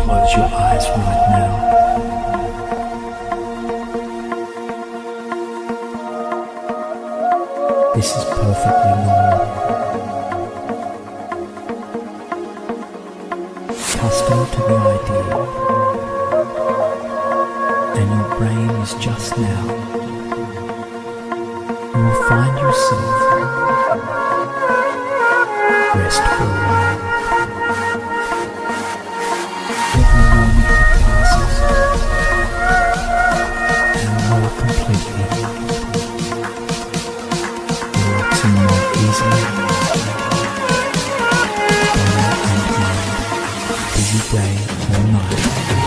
Close your eyes right now. This is perfectly normal. Accustomed to the idea, and your brain is just now. You will find yourself rest for a while. Every moment that passes, and more completely, relaxing more easily, body and mind, busy day or night.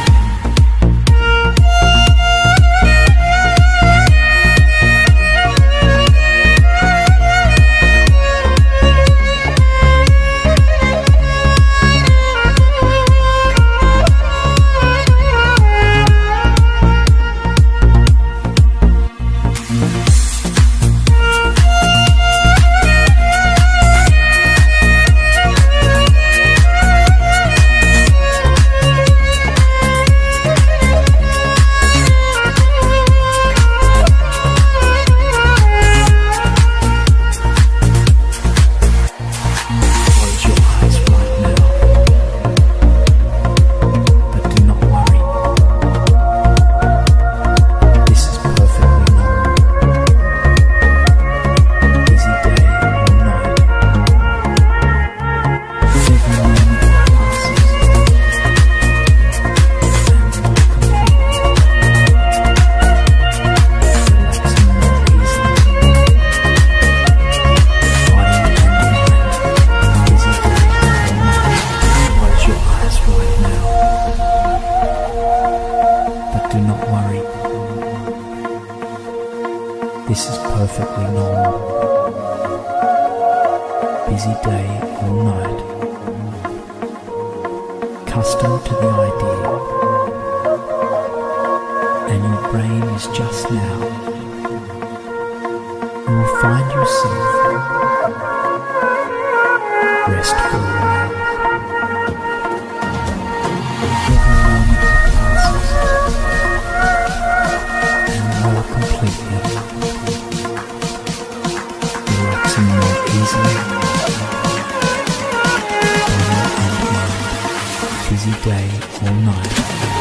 Do not worry. This is perfectly normal. Busy day or night. Accustomed to the idea, and your brain is just now. You will find yourself rest for a while. Every moment that passes, more completely, relaxing more easily, body and mind, busy day or night.